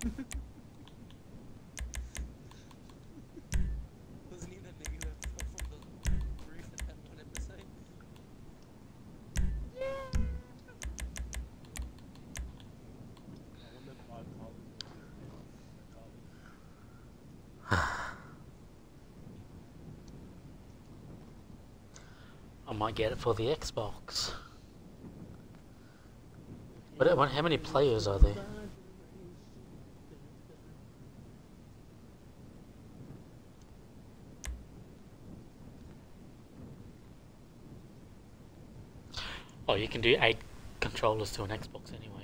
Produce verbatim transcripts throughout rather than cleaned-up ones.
Wasn't he the nigga that fell from the roof in that one episode? I might get it for the Xbox. But uh, how many players are there? Oh, you can do eight controllers to an Xbox anyway.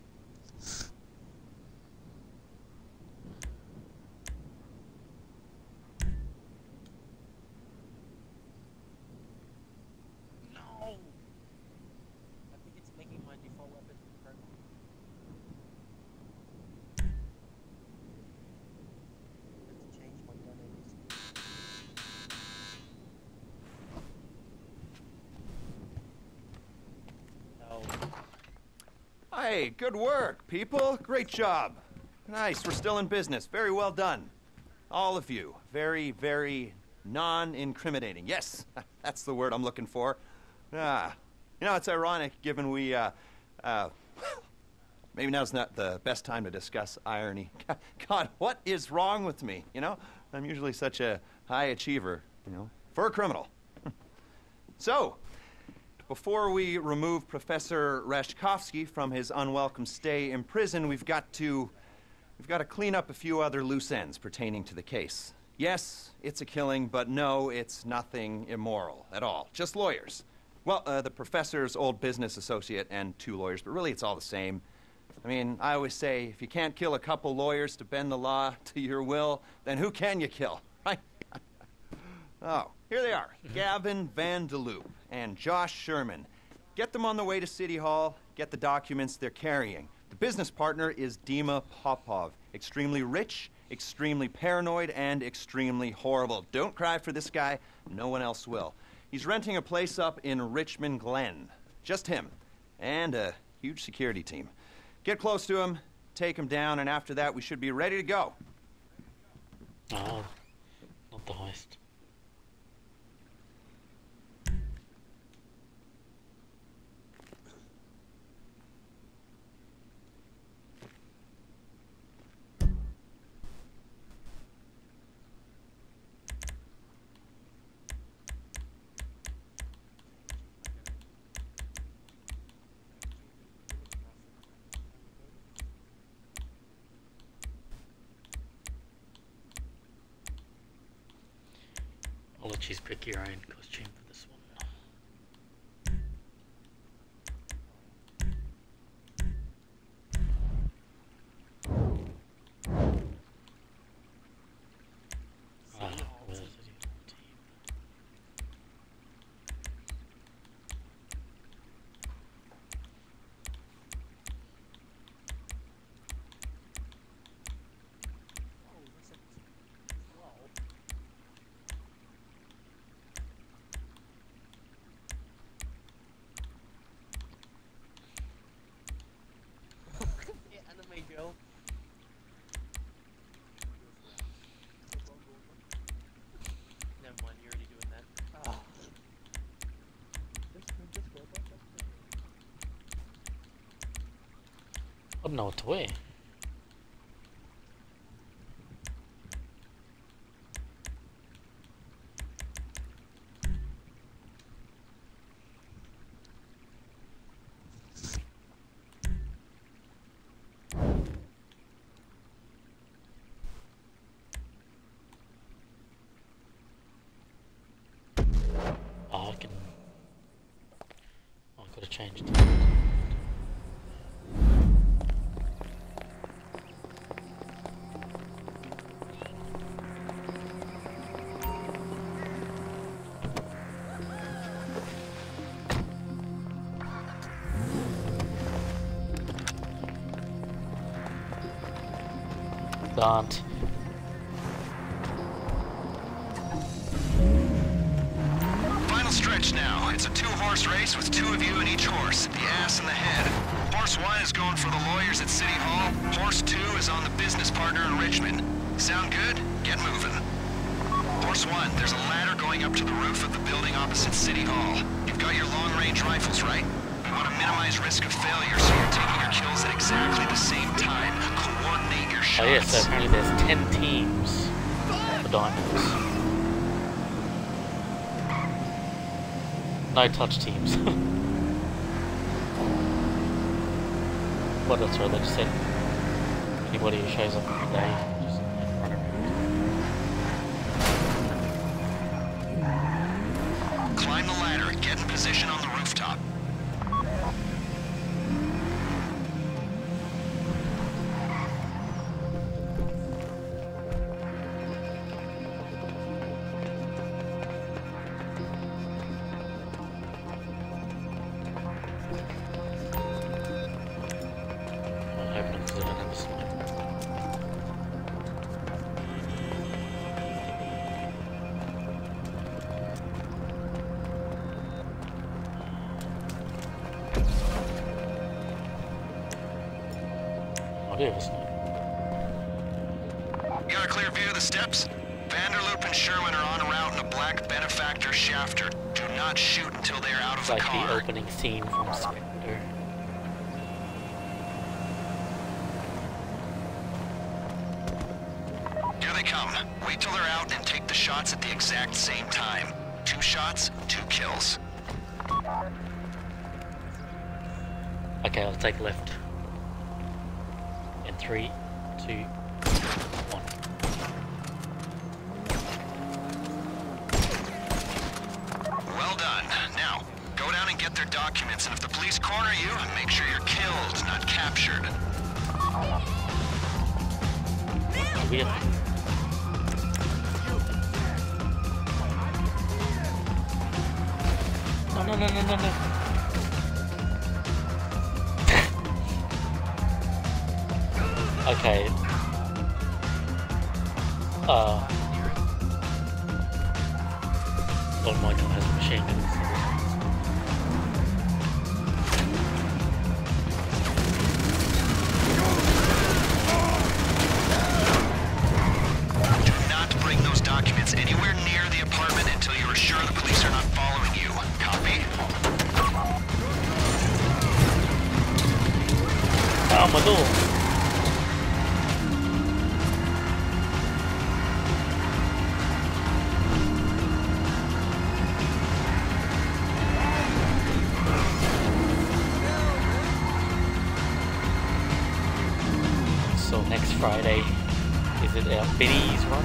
Hey, good work, people. Great job. Nice, we're still in business. Very well done. All of you. Very, very non-incriminating. Yes, that's the word I'm looking for. Ah, you know, it's ironic given we, uh, uh, maybe now's not the best time to discuss irony. God, what is wrong with me, you know? I'm usually such a high achiever, you know, for a criminal. So, before we remove Professor Rashkovsky from his unwelcome stay in prison, we've got to, we've got to clean up a few other loose ends pertaining to the case. Yes, it's a killing, but no, it's nothing immoral at all. Just lawyers. Well, uh, the professor's old business associate and two lawyers, but really it's all the same. I mean, I always say, if you can't kill a couple lawyers to bend the law to your will, then who can you kill, right? Oh, here they are, Gavin Van Der Loop and Josh Sherman. Get them on the way to City Hall, get the documents they're carrying. The business partner is Dima Popov, extremely rich, extremely paranoid, and extremely horrible. Don't cry for this guy, no one else will. He's renting a place up in Richmond Glen. Just him, and a huge security team. Get close to him, take him down, and after that we should be ready to go. Oh, not the heist. I'll let you pick your own costume for this one. Ah, where is it? Girl. Never mind, you're already doing that. Oh. I don't know what to wear. Oh, I can... Oh, I've got to change it. Don't. Final stretch now. It's a two-horse race with two of you in each horse. The ass and the head. Horse one is going for the lawyers at City Hall. Horse two is on the business partner in Richmond. Sound good? Get moving. Horse one, there's a ladder going up to the roof of the building opposite City Hall. You've got your long-range rifles, right? We want to minimize risk of failure, so you're taking your kills at exactly the same time. Coordinate your shots. Oh yeah, so apparently there's ten teams for diamonds. No touch teams. What else are they just said? Anybody who shows up on the day, just run around. Climb the ladder, get in position on the rooftop. I do have a snipe. You got a clear view of the steps? Vanderloop and Sherman are on a route in a black Benefactor Shafter. Do not shoot until they are out of It's the like car. the opening scene from Spectre. Here they come. Wait till they're out and take the shots at the exact same time. Two shots, two kills. Okay, I'll take left. In three, two, one. Well done. Now, go down and get their documents, and if the police corner you, make sure you're killed, not captured. Oh, we have... No, no, no, no, no, no. Okay. Uh. Well, my gun has a machine gun. Do not bring those documents anywhere near the apartment until you are sure the police are not following you. Copy? Oh, my door! So next Friday, is it our Biddy's run?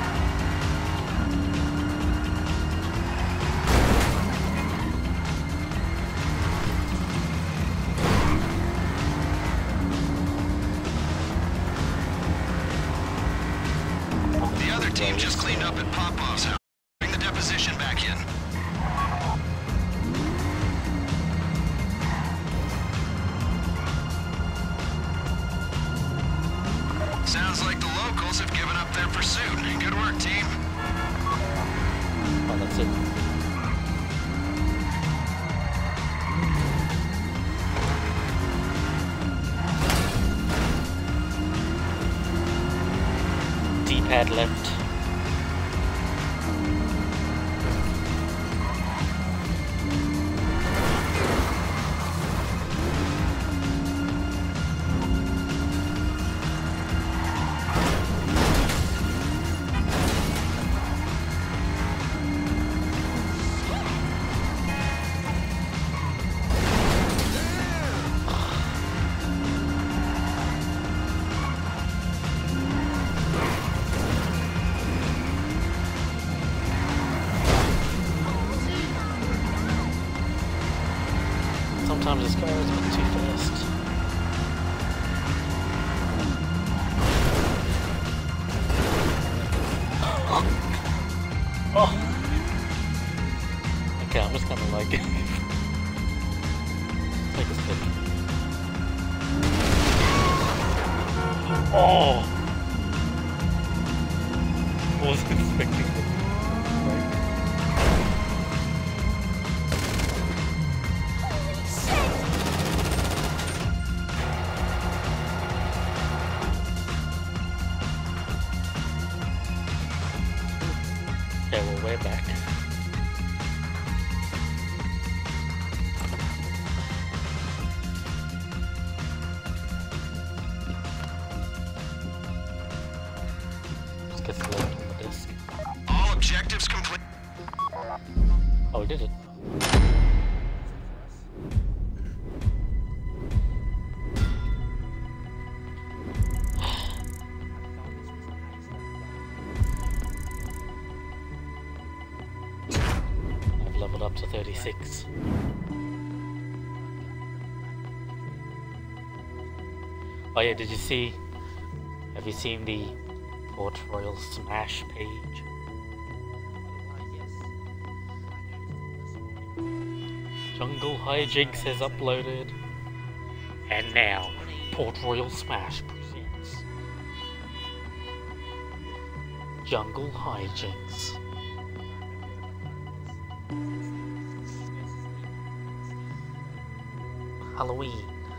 The other team just cleaned up at Popov's house. Bring the deposition back in. Sounds like the locals have given up their pursuit. Good work, team. Oh, that's it. D-pad left. Sometimes this car is a bit too fast. Oh. Okay, I'm just gonna like take a step. Oh! Wasn't expecting it. did it. I've leveled up to thirty-six. Oh yeah, did you see? Have you seen the Port Royal Smash page? Jungle Hijinks has uploaded. And now, Port Royal Smash presents Jungle Hijinks. Halloween.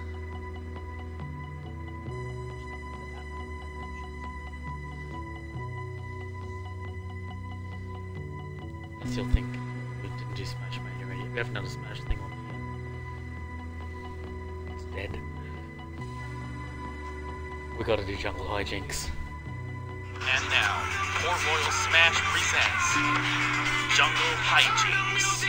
I still think we didn't do Smash Mania yet. We haven't done a Smash thing on it. It's dead. We gotta do Jungle Hijinks. And now, Port Royal Smash presents Jungle Hijinks.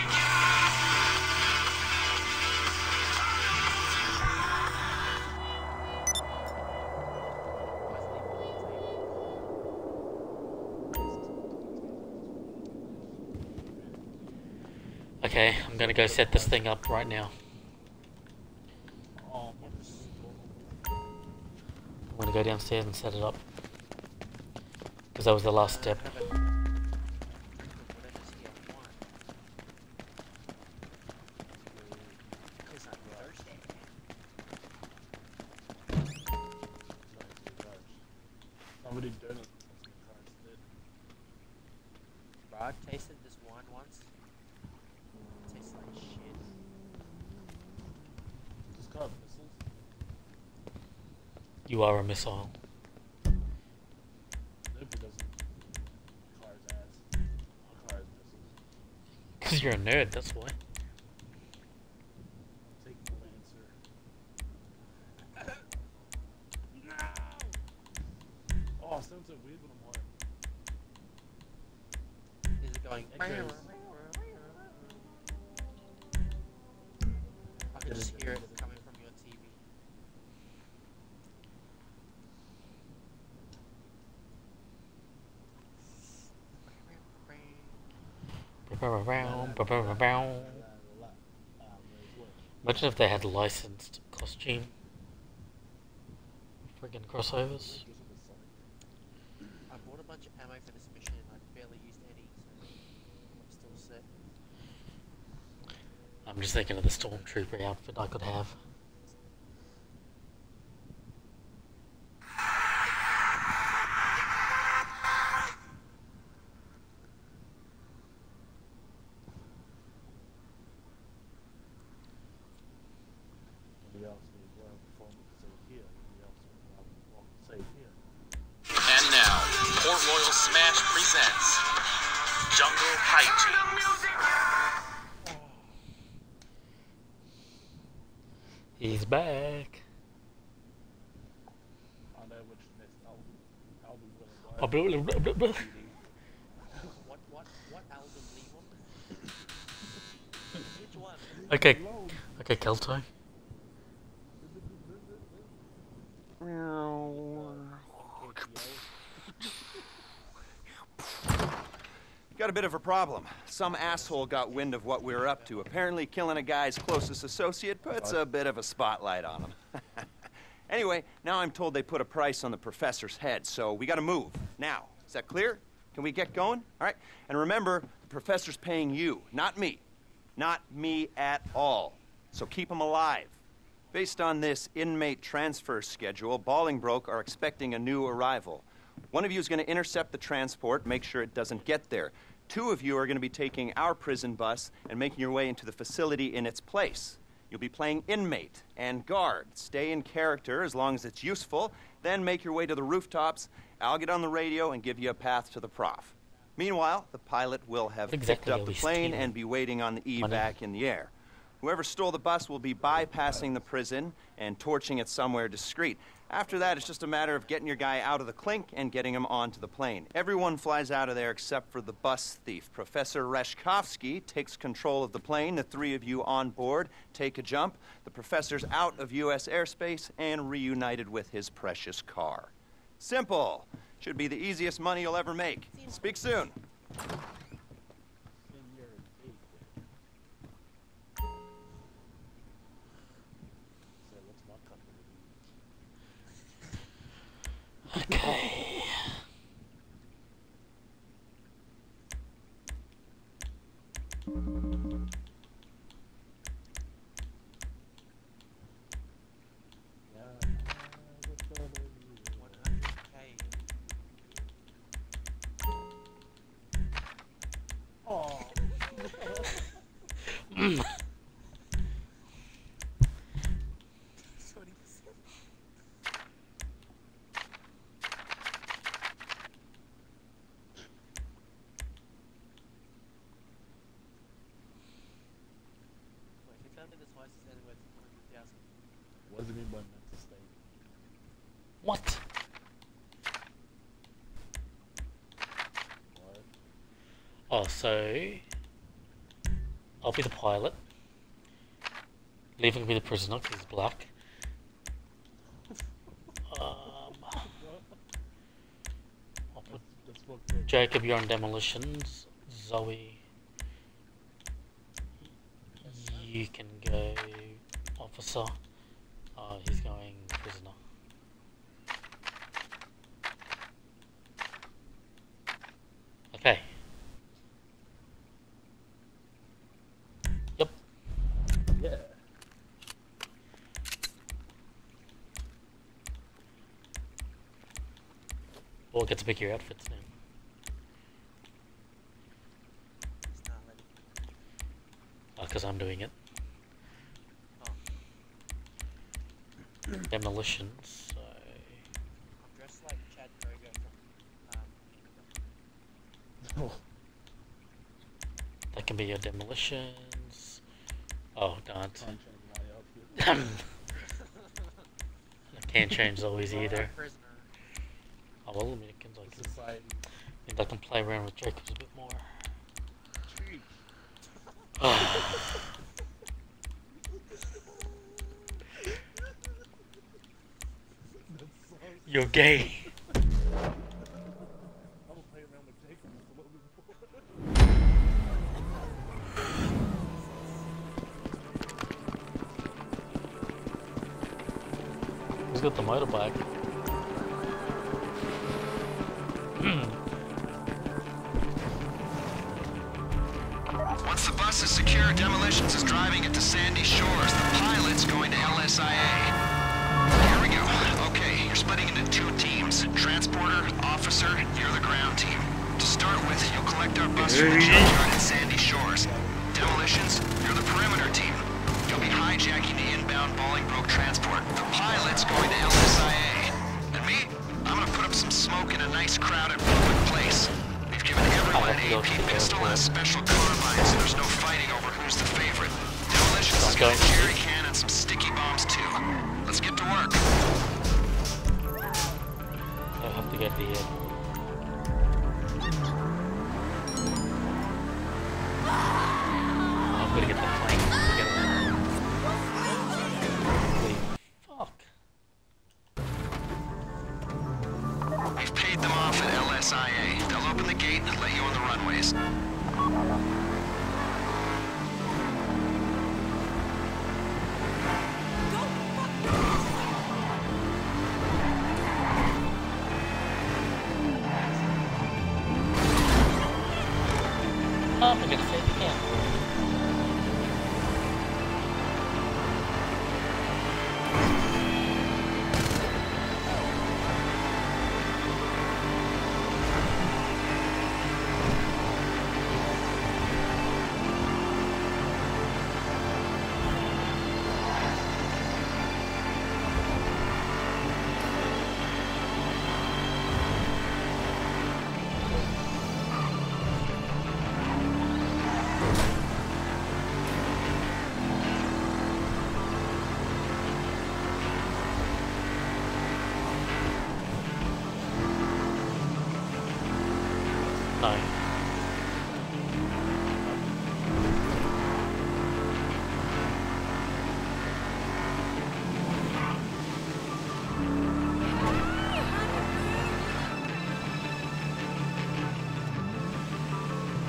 Okay, I'm gonna go set this thing up right now. I'm gonna go downstairs and set it up. Because that was the last step. Somebody done it. Bro, I tasted this wine once. It tastes like shit. Just got missiles. You are a missile. Nope, it doesn't. Car's ass. Car's missiles. Because you're a nerd, that's why. Take the Lancer. No! Oh, sounds so weird when I'm on. Is it going? Echoes. I can just hear it coming from your T V. Imagine if they had licensed costume. Friggin' crossovers. I bought a bunch of ammo for this mission and I barely used any, so I'm still set. I'm just thinking of the Stormtrooper outfit I could have. Nobody else will go out performance save here. Nobody else will go out performance save here. And now, Port Royal Smash presents Jungle Hijinks. He's back. I know which next album, album will I Oh, blah, blah, blah, blah, blah. What, what, what album, Leon? Which one? Okay, okay, Kelto. Got a bit of a problem. Some asshole got wind of what we were up to. Apparently killing a guy's closest associate puts a bit of a spotlight on him. Anyway, now I'm told they put a price on the professor's head, so we gotta move. Now, is that clear? Can we get going? All right? And remember, the professor's paying you, not me. Not me at all. So keep him alive. Based on this inmate transfer schedule, Bolingbroke are expecting a new arrival. One of you is going to intercept the transport, make sure it doesn't get there. Two of you are going to be taking our prison bus and making your way into the facility in its place. You'll be playing inmate and guard. Stay in character as long as it's useful, then make your way to the rooftops. I'll get on the radio and give you a path to the prof. Meanwhile, the pilot will have Exactly picked up how the we plane steal and be waiting on the money. evac in the air. Whoever stole the bus will be bypassing the prison and torching it somewhere discreet. After that, it's just a matter of getting your guy out of the clink and getting him onto the plane. Everyone flies out of there except for the bus thief. Professor Reshkovsky takes control of the plane. The three of you on board take a jump. The professor's out of U S airspace and reunited with his precious car. Simple. Should be the easiest money you'll ever make. Speak soon. In your eight, so what's my company? Okay. Yeah, what's the other one hundred K. Oh. That's what he said. Wait, if you tell me this house is ended with one hundred thousand. What does it mean by mental state? What? What? Oh, so I'll be the pilot. Leaving will be the prisoner because he's black. Um, I'll put That's what the Jacob, you're on demolitions. Zoe, you can go officer. Uh, he's going prisoner. Okay. Yep. yeah. We'll get to pick your outfits now. It's not letting me. Because I'm doing it. Oh. Demolitions. So I'm dressed like Chad Kroger from um, that can be your demolitions. Oh, darn. Can't change my outfit. I can't change always either. prisoner. Oh well, I mean, I can, I can, Society. I think I can play around with Jacobs a bit more. Treat. That's so You're gay. I'm gonna play around with Jacob a little bit more. He's got the motorbike. Once the bus is secure, Demolitions is driving it to Sandy Shores. The pilot's going to L S I A. Here we go. Okay, you're splitting into two teams. Transporter, officer, you're the ground team. To start with, you'll collect our bus from the junkyard at Sandy Shores. Demolitions, you're the perimeter team. You'll be hijacking the inbound Bolingbroke transport. The pilot's going to L S I A. And me, I'm gonna put up some smoke in a nice crowded public place. We've given everyone an A P pistol and a special carbine, so there's no fighting over who's the favorite. Demolitions has got a jerry can and some sticky bombs too. Let's get to work. I'll have to get the. Uh... I'm gonna get the plane. Get it. Holy fuck. We've paid them off at L S I A. They'll open the gate and let you on the runways. I'm gonna say it again.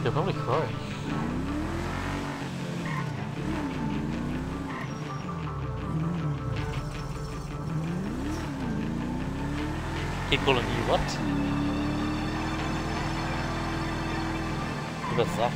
They'll probably cry. Keep calling you what? What's that?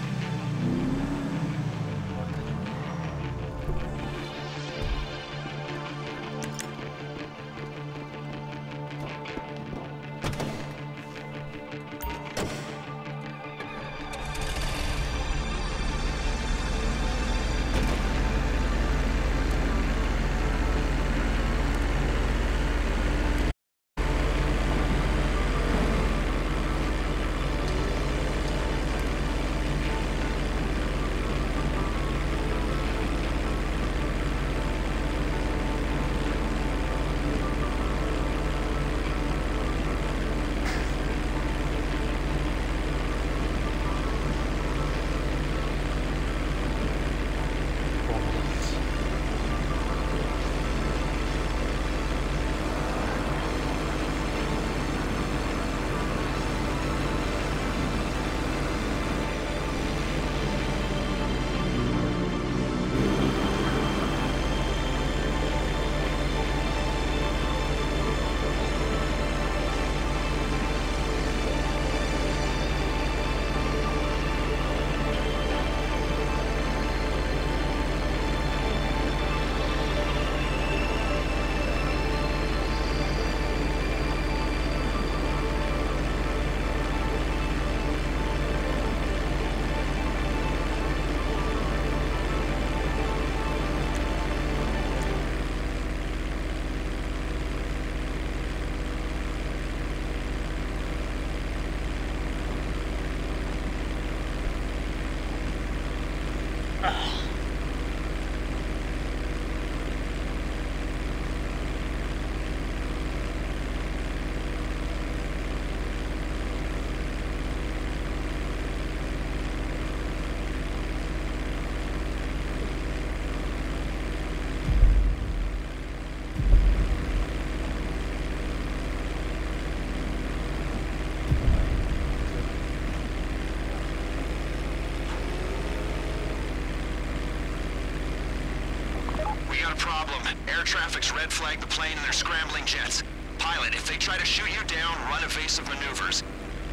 Air traffic's red flagged the plane and they're scrambling jets. Pilot, if they try to shoot you down, run evasive maneuvers.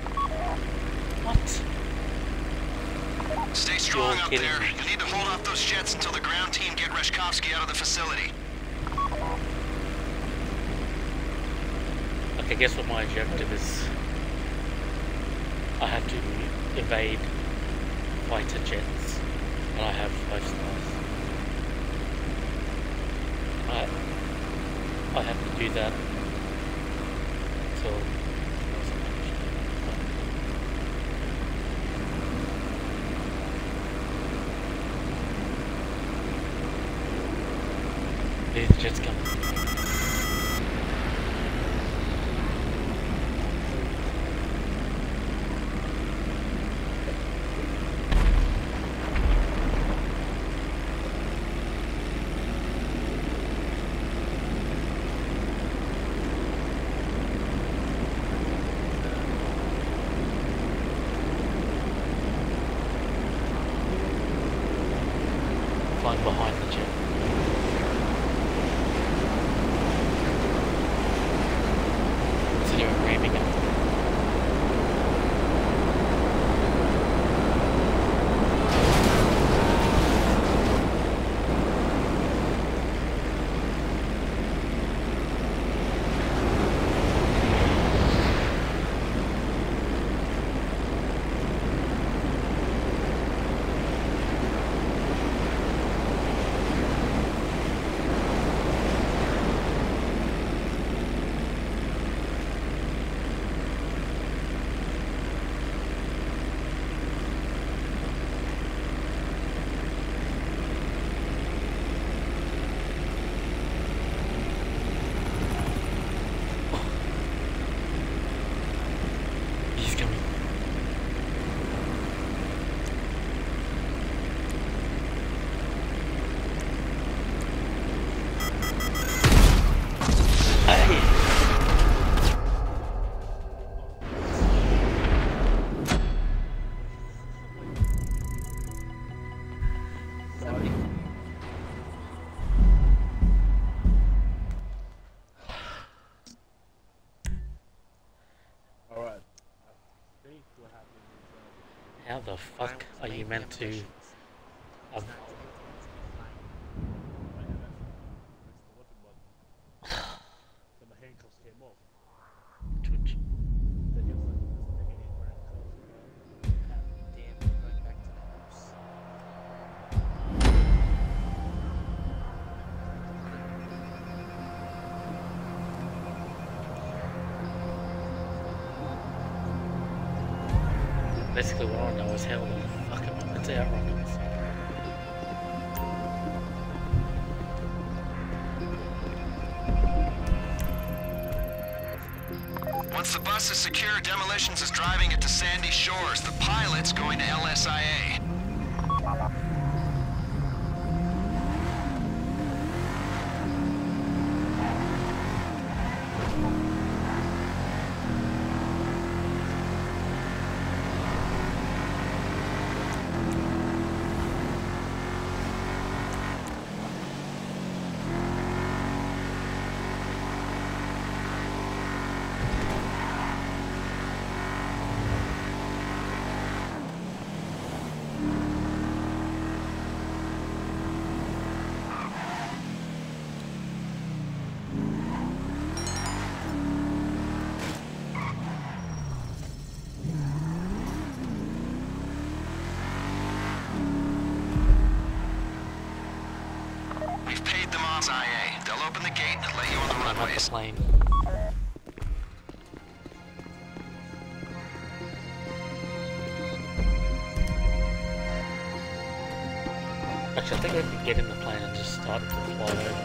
What? Stay strong You're up kidding there. me. You need to hold off those jets until the ground team get Reshkovsky out of the facility. Okay, guess what my objective is? I have to evade fighter jets, and I have five stars. I, I have to do that until these jets come. Flying behind the jet. the fuck I are you made meant to? ambitions. Um, It's not to make things fine. Right, and that's, that's the weapon button. Then the handcuffs came off. Twitch. Then he was like, this nigga ain't wearing cuffs. Damn, we're going back to the house. Basically, what I want to know is how the fuck am I meant to outrun this? Once the bus is secure, Demolitions is driving it to Sandy Shores. The pilot's going to L S I A. We've paid them off I A. They'll open the gate and let you on the I'm not the runways. plane. Actually, I think I could get in the plane and just start to fly over.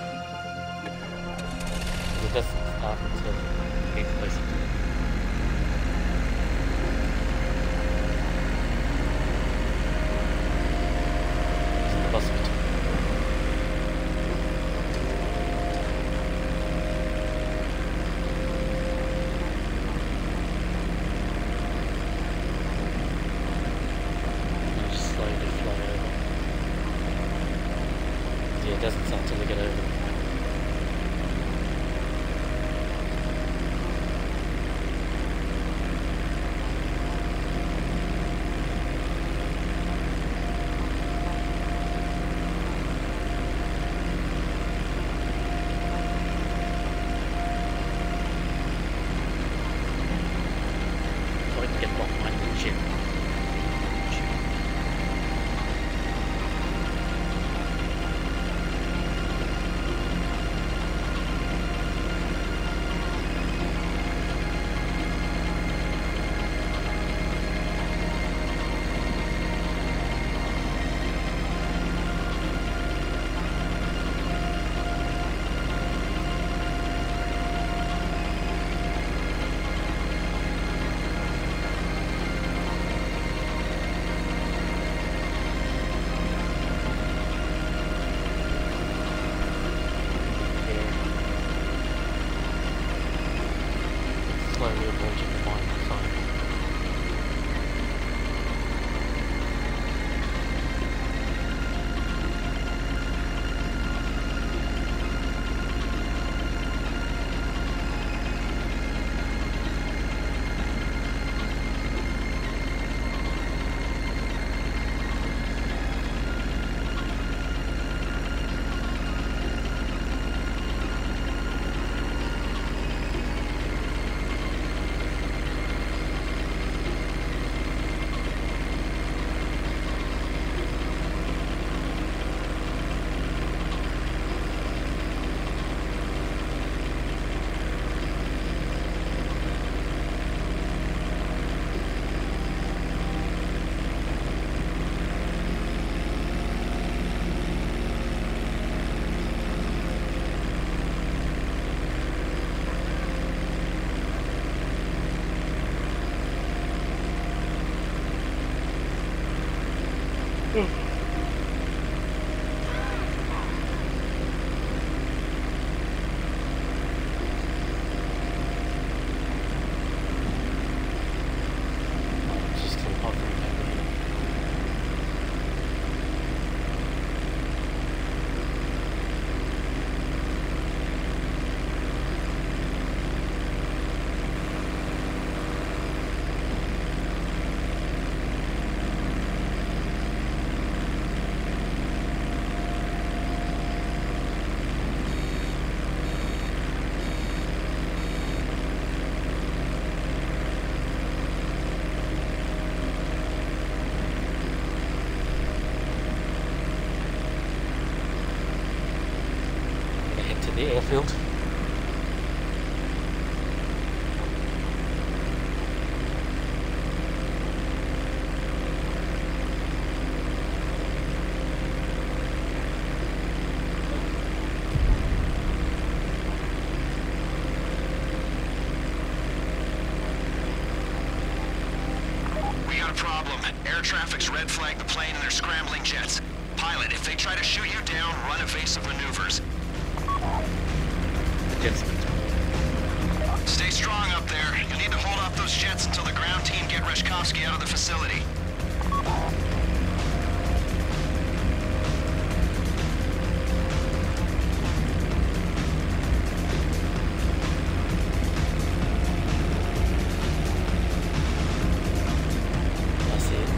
It doesn't start until we need to place it. The bus will I'll just slowly fly over. Yeah, it doesn't start till we get over. to the airfield. We got a problem. Air traffic's red flagged the plane and they're scrambling jets. Pilot, if they try to shoot you down, run evasive maneuvers. The jet's been done. Stay strong up there. You'll need to hold off those jets until the ground team get Reshkovsky out of the facility. I see it.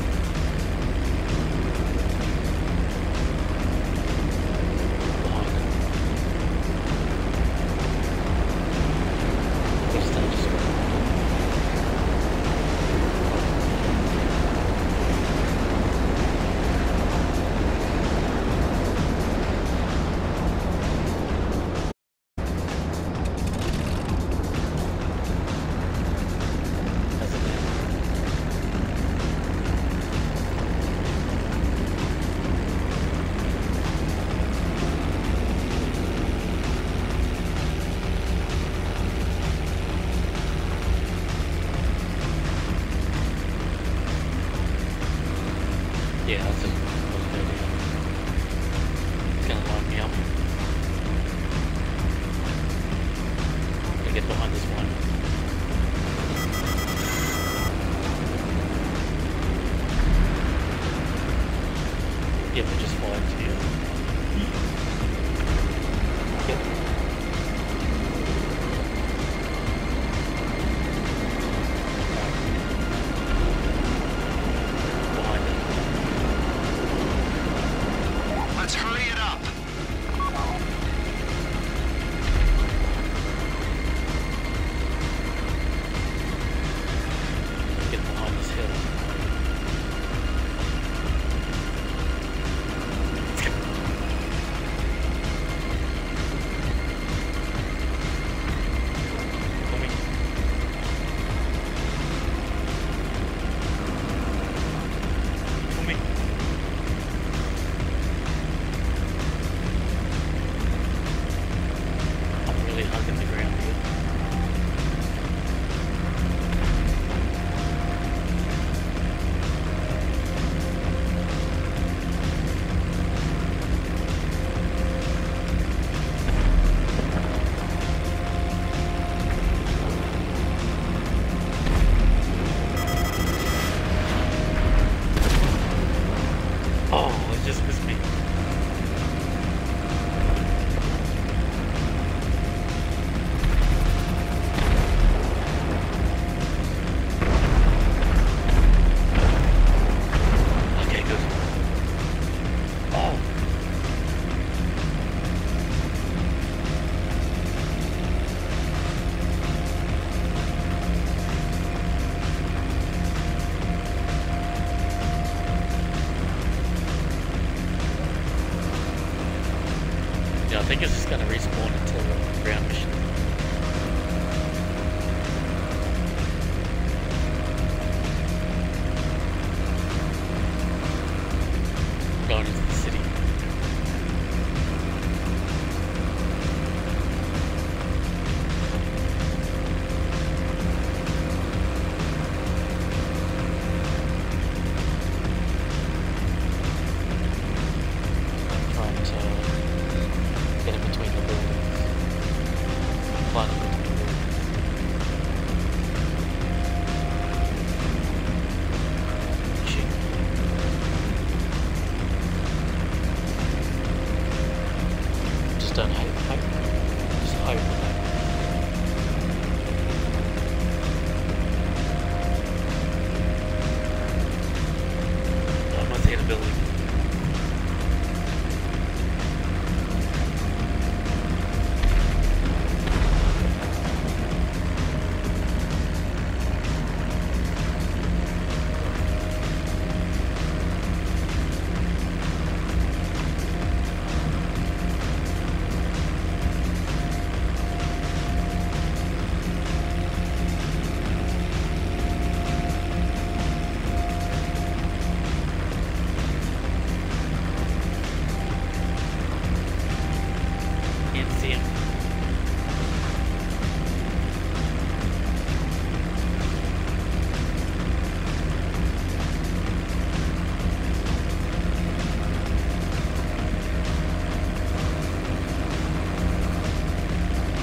Behind it. Next stage is good.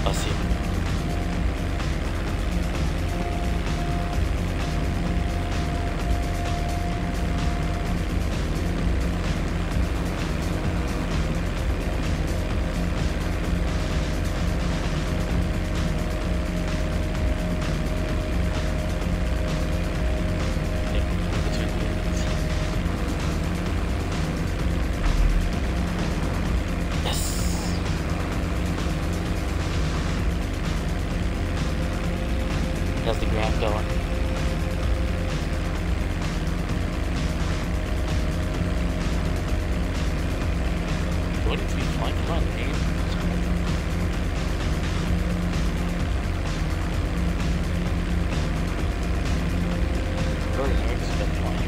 I see. How's the ground going? Do I need to be flying around the game? Very hard to spend flying.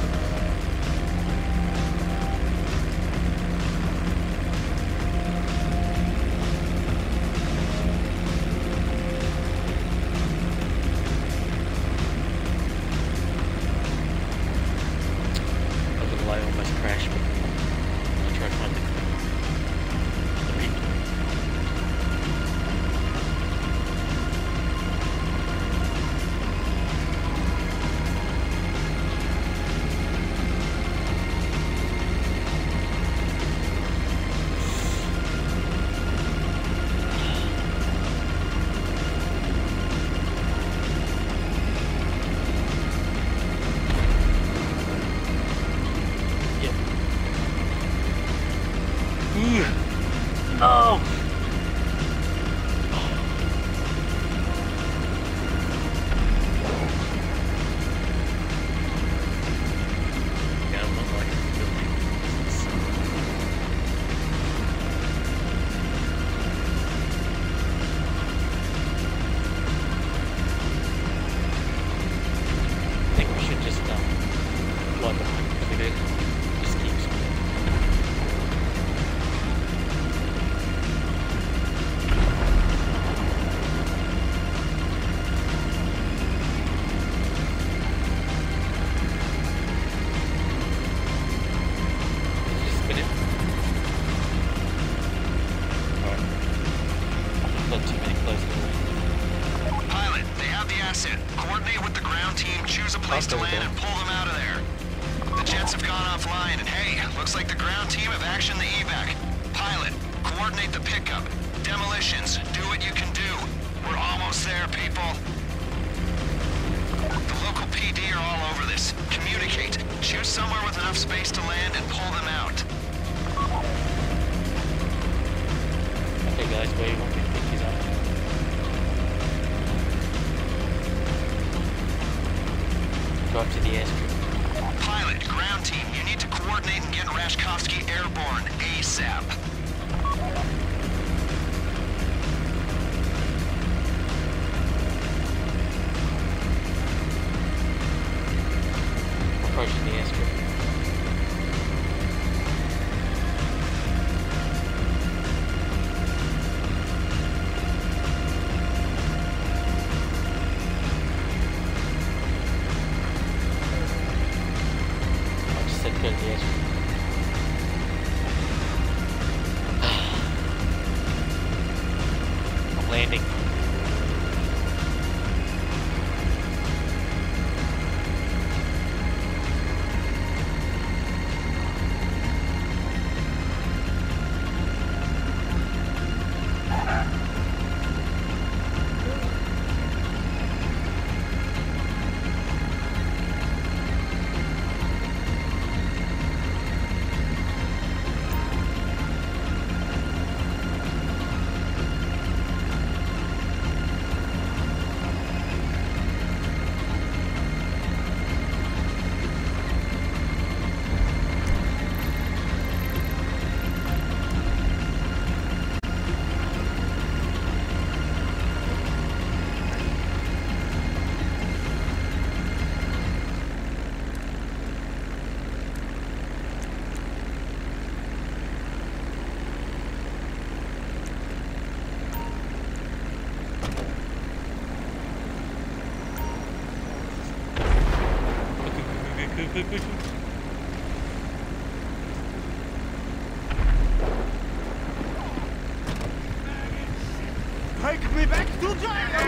I almost crashed, but I'll try to find the, the replay. No! Yeah, I'm not like I think we should just um fly behind because we did. Just keep speeding. Pilot, they have the asset. Coordinate with the ground team, choose a place to land, and pull them out of there. The jets have gone offline, and hey, looks like the ground team have actioned the evac. Pilot, coordinate the pickup. Demolitions, do what you can do. We're almost there, people. The local P D are all over this. Communicate. Choose somewhere with enough space to land and pull them out. Okay guys, where you want me to pick these up? Go up to the airstrip. Pilot, ground team, you need to coordinate and get Rashkovsky airborne ASAP. Approaching the airstrip. I just said go to the airstrip. I'm landing. Take me back to jail!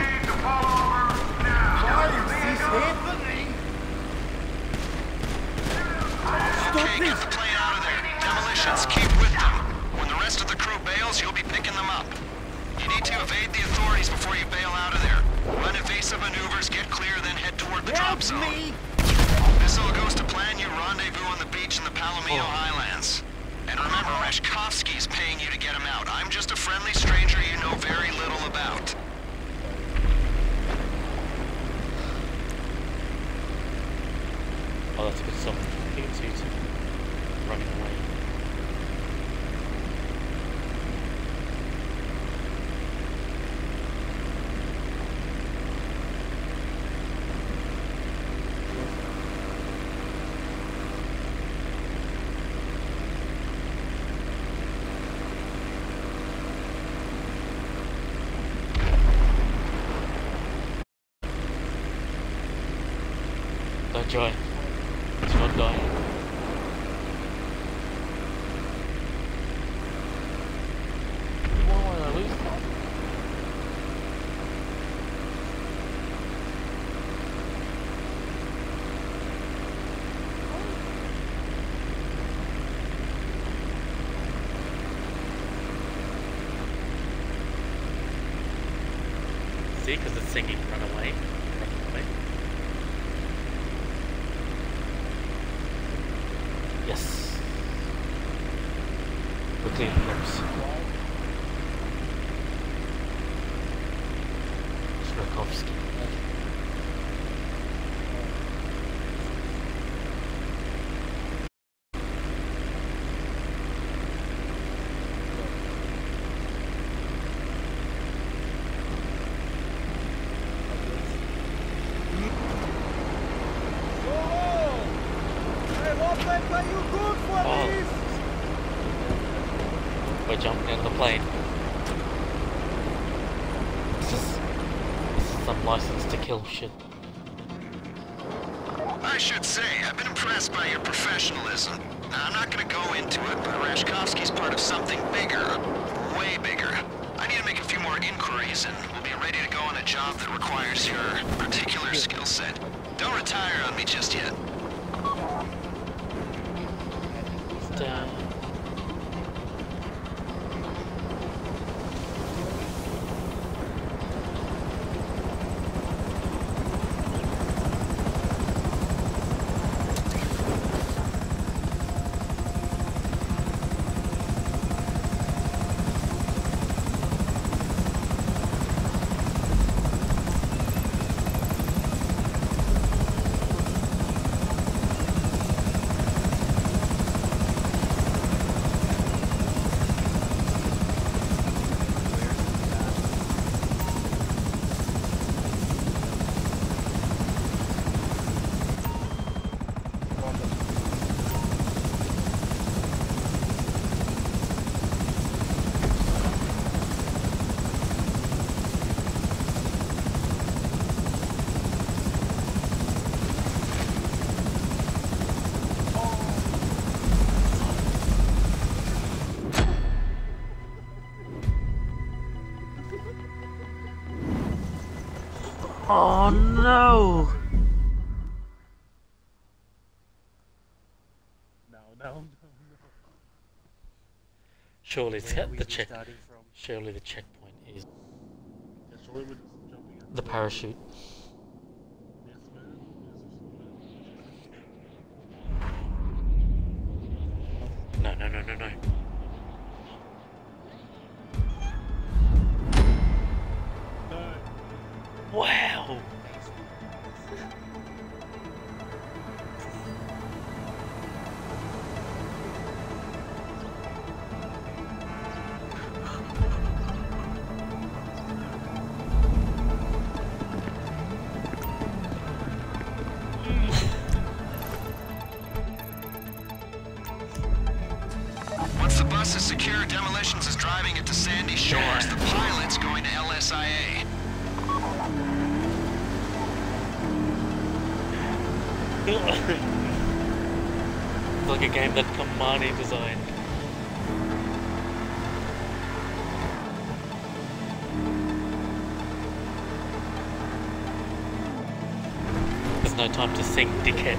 Why is this happening? Stop Okay, get this! the plane out of there. Demolitions, keep with them. When the rest of the crew bails, you'll be picking them up. You need to evade the authorities before you bail out of there. Run evasive maneuvers, get clear, then head toward the drop Help zone. me! This all goes to plan. You rendezvous on the beach in the Palomino Highlands. And remember, Reshkovsky's paying you to get him out. I'm just a friendly stranger you know very little about. Oh, that's a good song. P two running away. Don't join. It's not dying. You won't want to lose that. See, because it's singing run away. Run away. Yes. We're clean close. Shrakovsky. By jumping in the plane. This is, this is some license to kill shit. I should say, I've been impressed by your professionalism. Now, I'm not gonna go into it, but Reshkovsky's part of something bigger. Way bigger. I need to make a few more inquiries, and we'll be ready to go on a job that requires your particular skill set. Don't retire on me just yet. Down. Oh no! No, no, no, no. Surely it's Where at we the be check. starting from? Surely the checkpoint is Yeah, surely we're just jumping in. the parachute. Yes, man. No, no, no, no, no. No. Wow! Once the bus is secure, Demolitions is driving it to Sandy Shores. The pilot's going to L S I A. It's like a game that Kamani designed. no time to sing, dickhead.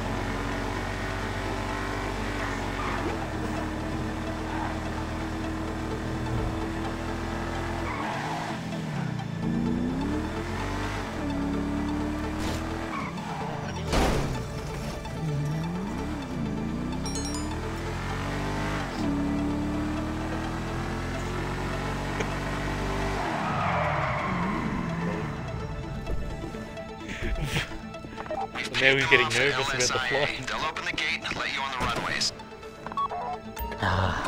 Now he's getting nervous about the flight. They'll open the gate and let you on the runways. Ah.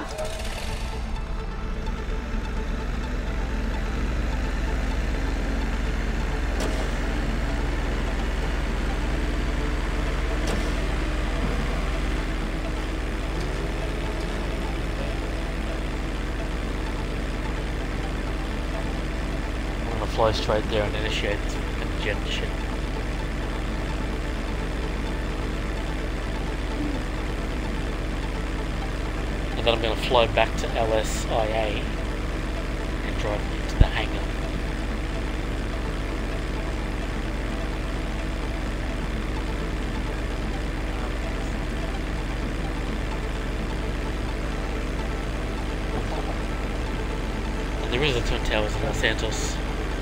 I'm gonna fly straight there and initiate this fucking jet shit. And then I'm going to fly back to L S I A and drive into the hangar. And there is a Twin Towers in Los Santos.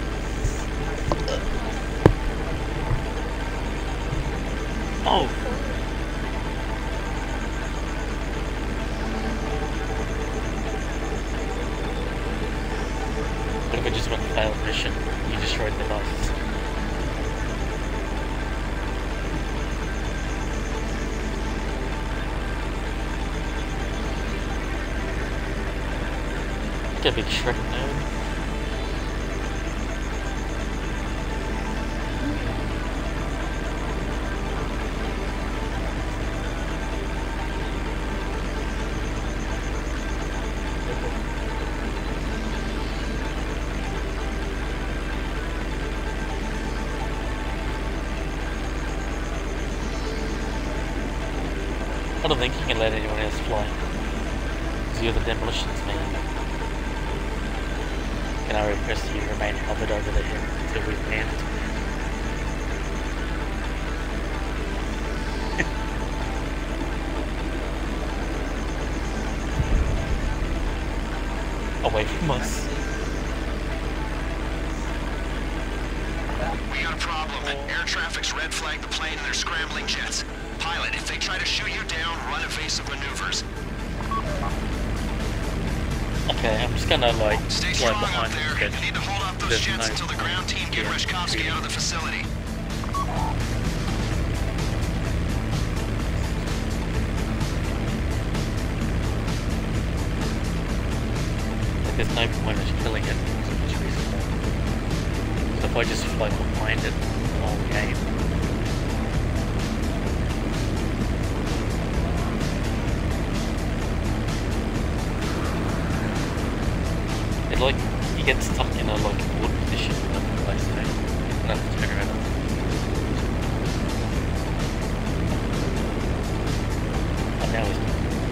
Oh! What if it just went failed mission? You destroyed the devices. Get a big Shrek node. I don't think you can let anyone else fly. Because you're the demolitions man. Can I request you remain hovered over the hill until we've landed? Away from us. We got a problem. Air traffic's red flagged the plane and they're scrambling jets. Pilot, if they try to shoot you down, run evasive maneuvers. Okay, I'm just gonna like Stay fly strong out behind there. this You need to hold off those There's jets no until the point. ground team get Yeah. Reshkovsky out of the facility. Like, there's no point in killing it. So much reason. So if I just fly behind it the whole game. It like you get stuck in a like wood position in that place, you know. You don't have to turn around. Oh, now he's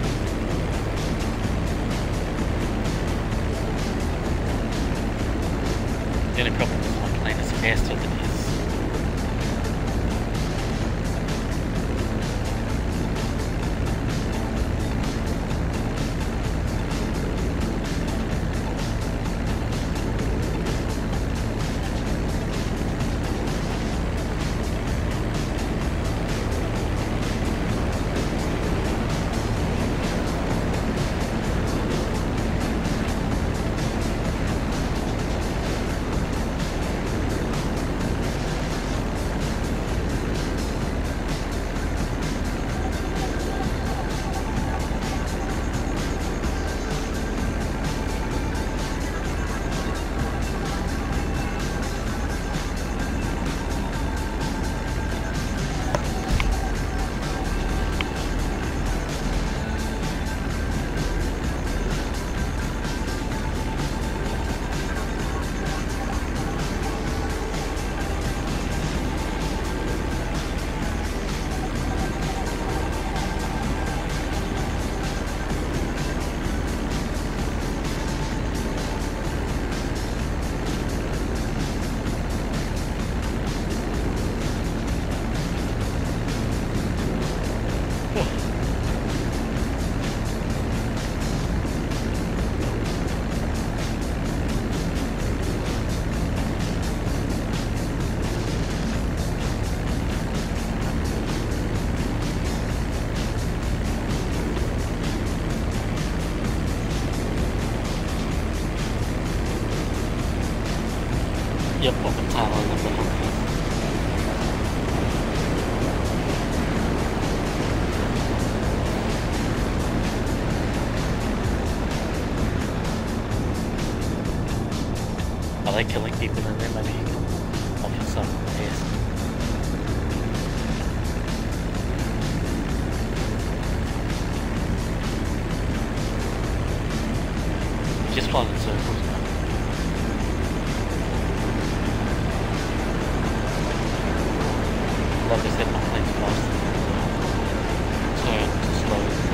the only problem with my plane is faster than his. Yep, on the tail end of the hunt. Are they killing people in there? Maybe you can offer some, yes. Just flying in circles now. Like I said, my plane's faster than so it's slow.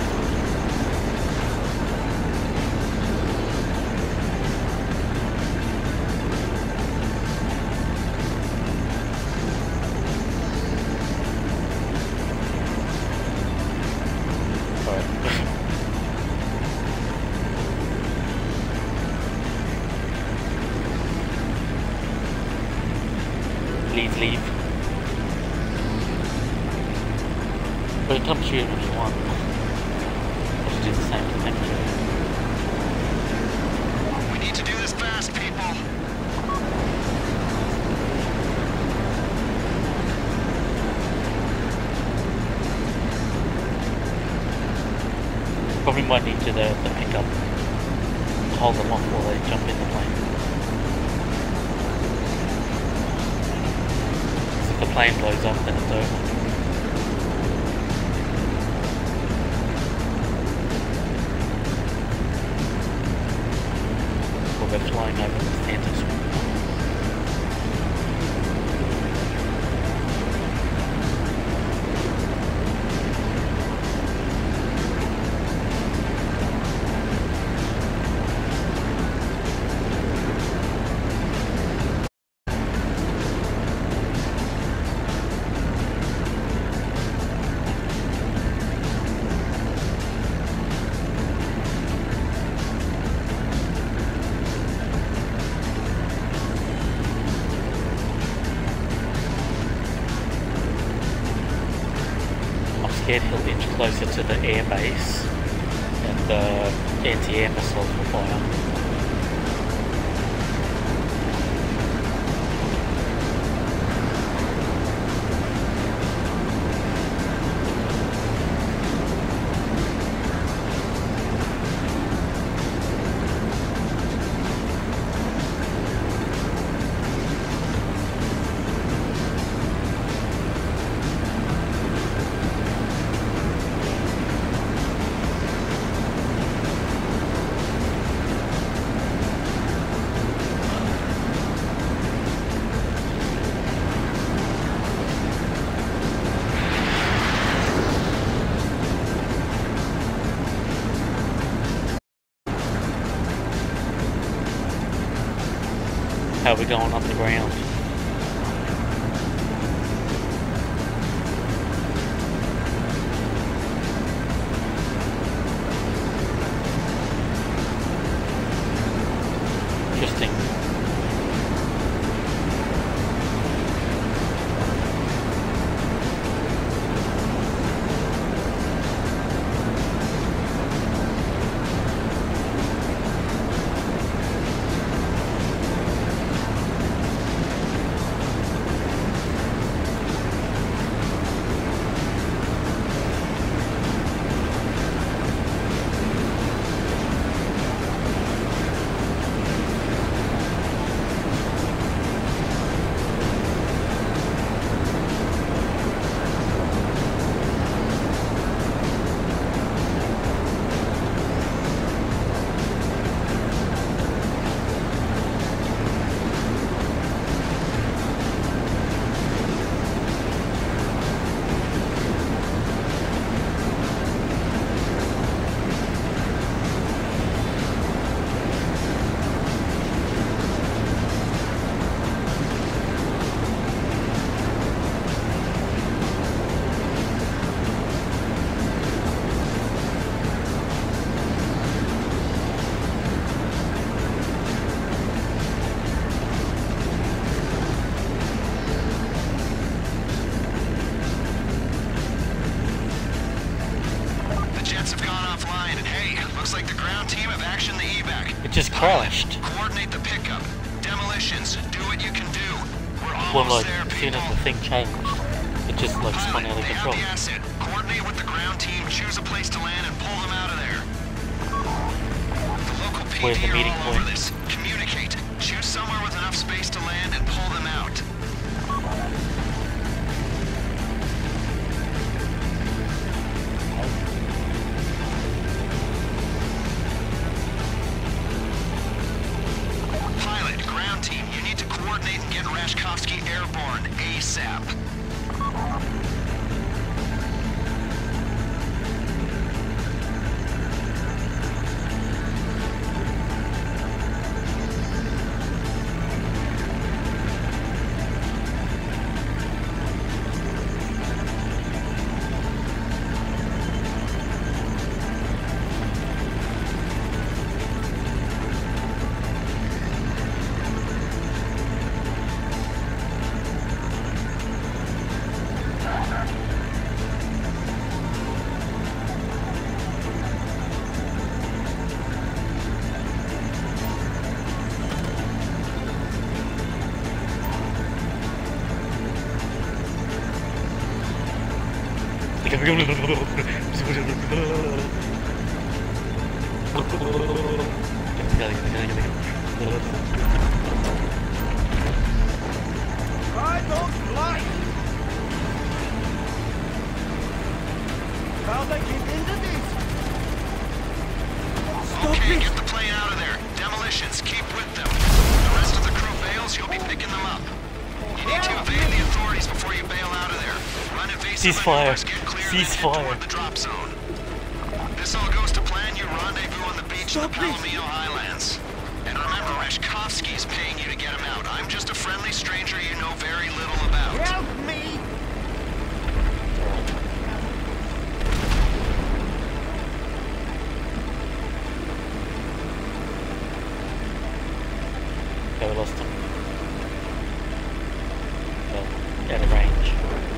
Please leave. But come shoot if you want. I'll just do the same thing. We need to do this fast, people. Probably might need to the, the pick up, hold them off while they jump in the plane. If the plane blows up, then it's over. Or they're flying over the Santa Swamp. He'll inch closer to the air base and the anti-air missiles will fire. How are we going up the ground? Interesting. Looks like the ground team have actioned the evac. It just crashed. Coordinate the pickup. Demolition demolitions. Do what you can do. We're Well, almost like, there, as soon people. as the thing changed, it just like spun Pilot, out of they control. have the asset. Coordinate with the ground team, choose a place to land, and pull them out of there. The local P D Where's the are meeting all over point? this. Communicate. Choose somewhere with enough space to land and pull them out. Pilot, ground team, you need to coordinate and get Rashkovsky airborne ASAP. I don't like. How they get into this? Stop Okay, this! get the plane out of there. Demolitions, keep with them. The rest of the crew bails, you'll be picking them up. You need to evade the authorities before you bail out of there. Run evasive Ceasefire. maneuvers, get clear, then head Ceasefire. toward the drop zone. This all goes to plan, you rendezvous on the beach in the Stop this. Palomino Highlands. And remember, Rashkovsky's paying you to get him out. I'm just a friendly stranger you know very little about. Help me! Okay, we lost him. Well, out of range.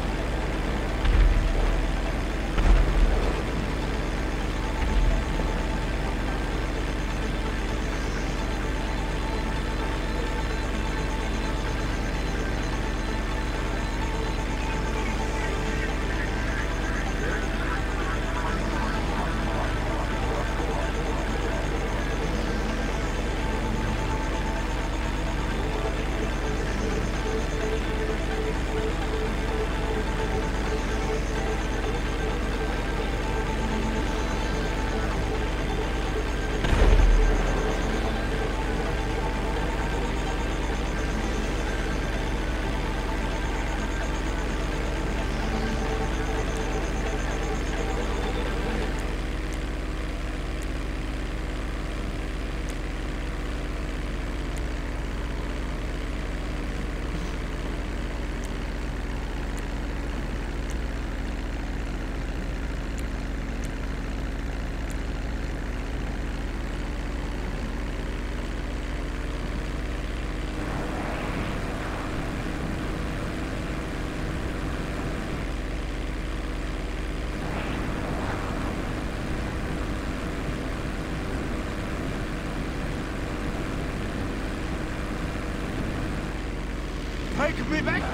Take me back!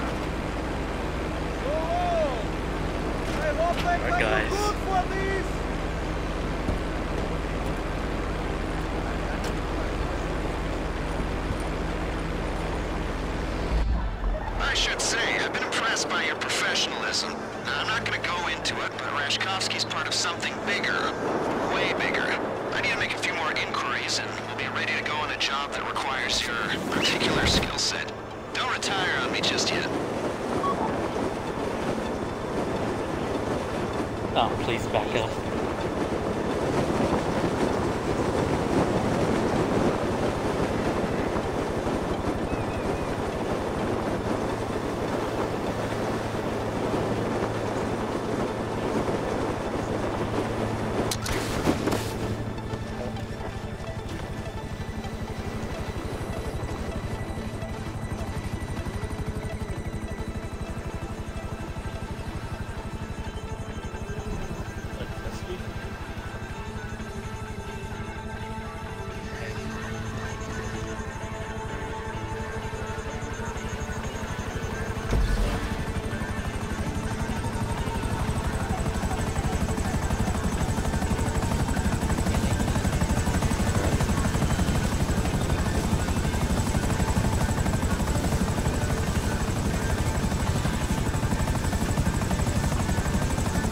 Oh! I hope I Alright, pay guys. you good for this! I should say, I've been impressed by your professionalism. Now, I'm not gonna go into it, but Rashkovsky's part of something bigger. Way bigger. I need to make a few more inquiries, and we'll be ready to go on a job that requires your particular skill set. Don't retire on me just yet. Oh, please back up.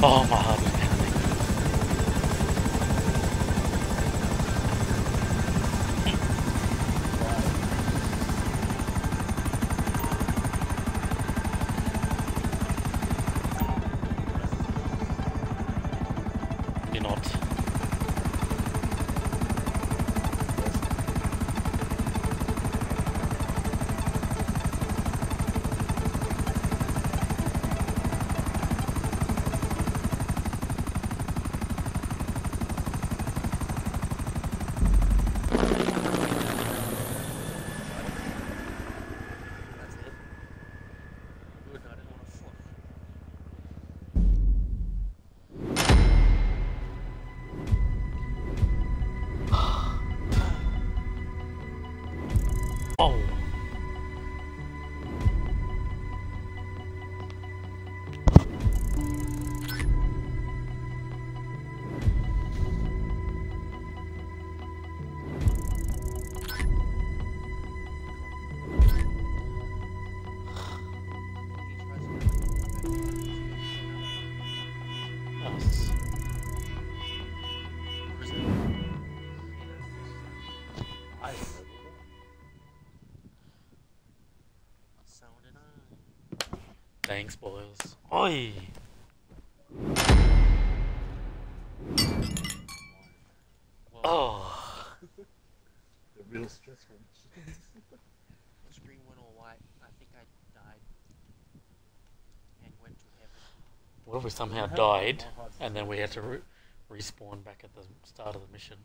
Oh, my heart is pounding. You're not. That's it. Good, I didn't want to fluff. Oh. Yes. Where is it? I don't know. Sounded on. Thanks, boys. Oi! Well, Oh. The real stressful. the screen went all white. I think I died and went to heaven. What if we somehow Yeah, died my heart's and then we had to re respawn back at the start of the mission?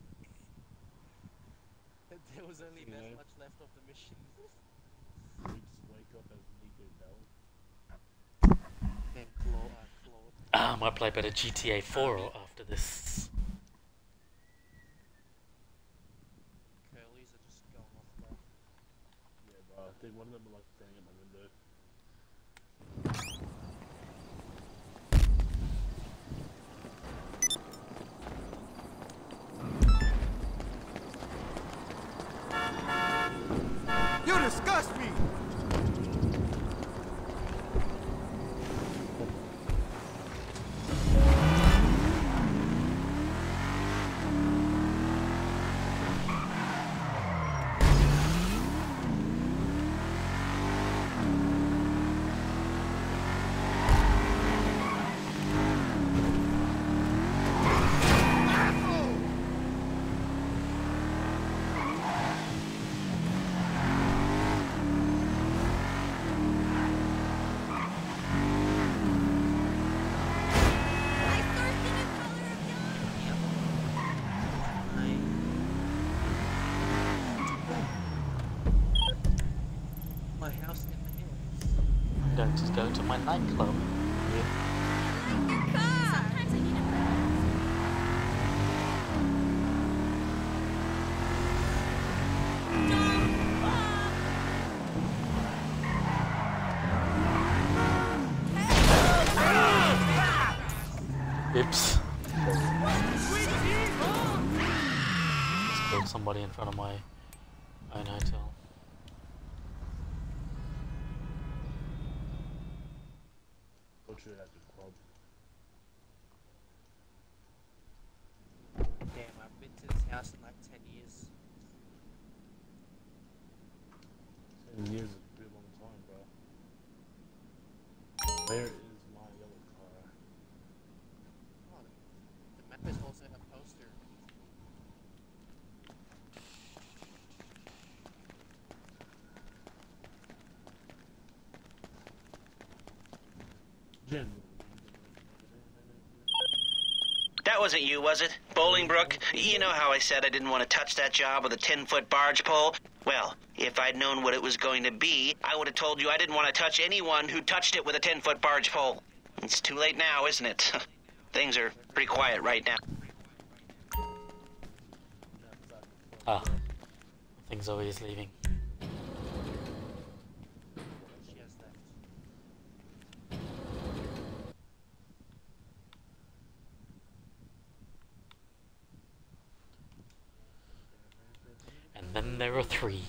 There was only You that know. much left of the mission. We just wake up as Nico Bell. And Claude, uh, Claude. Ah, I might play better G T A four after this. Curlies are just going off there. Yeah, bro. I think one of them are like staring at my window. You disgust me! My house in the hills. I'm going to go to my nightclub. Sometimes I need a Oops. Just killed somebody in front of my own hotel. Butcher at the club. Damn, I've been to this house in like ten years. Ten years is a pretty long time, bro. Where is my yellow car? Oh, the map is also a poster. Jen. That wasn't you, was it? Bolingbrook? You know how I said I didn't want to touch that job with a ten-foot barge pole? Well, if I'd known what it was going to be, I would have told you I didn't want to touch anyone who touched it with a ten-foot barge pole. It's too late now, isn't it? Things are pretty quiet right now. Ah. Things always leaving. She has left. And then there are three.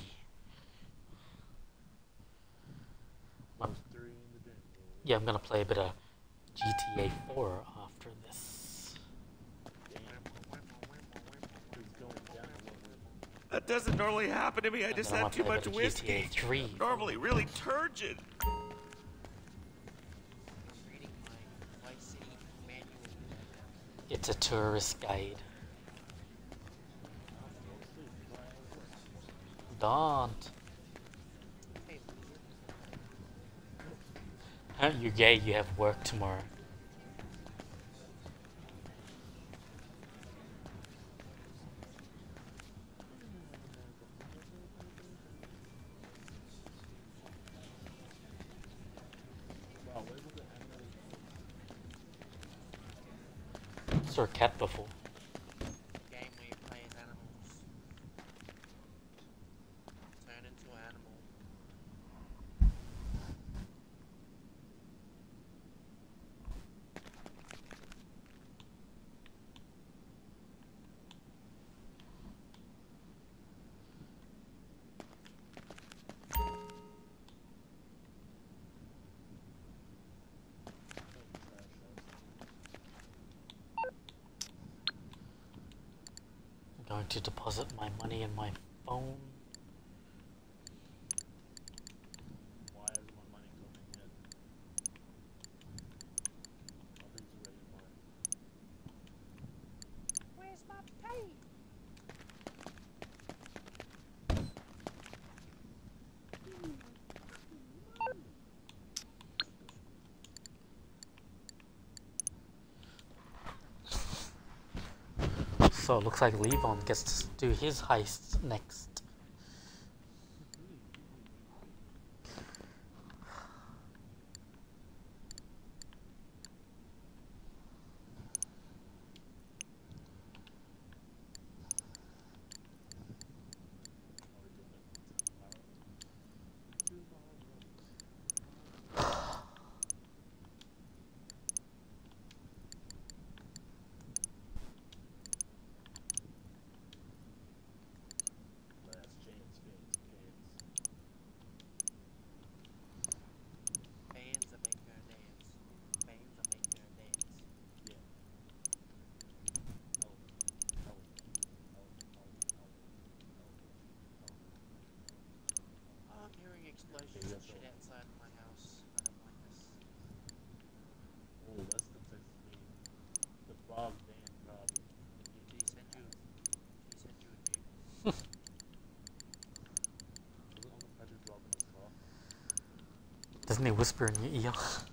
Those three in the jungle. Yeah, I'm gonna play a bit of T A four after this. That doesn't normally happen to me. I And just then I had too play a much bit of G T A whiskey. three. I'm normally really turgid. I'm reading my Vice City manual right now. It's a tourist guide. Don't. Hey, loser. Aren't you gay? You have work tomorrow. Wow, where was the animated? Saw a cat before. Game where you play as animals. Turn into an animal. I'm going to deposit my money in my phone. Why is my money coming in? Nothing's ready for it. Where's my pay? So it looks like Levon gets to do his heist next. That's James, James, James. Bands that make her dance. Bands that make her dance. Yeah. Oh. Oh. Oh. Oh. Oh. I'm hearing explosions Okay, and that's shit all. outside of my house. I don't like this. Oh, that's the Texas name. The frog band problem. Did he send you? Did he send you a nuke? Was it on the Patrick drop in his car? Doesn't he whisper in your ear?